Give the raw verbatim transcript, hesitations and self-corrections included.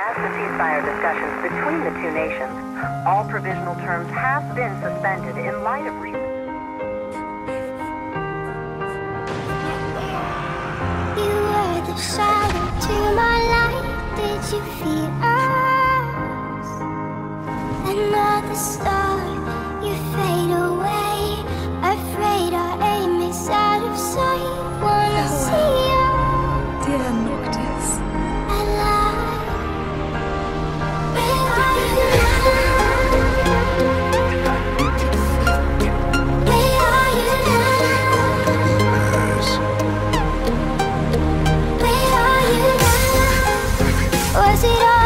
As the ceasefire discussions between the two nations, all provisional terms have been suspended in light of recent... You were the shadow to my light. Did you feel us? Another star, you fade away. Afraid our aim is out of sight. Wanna see you, dear Noctis. alive. Where are you now? Where are you now? Where are you now? Was it all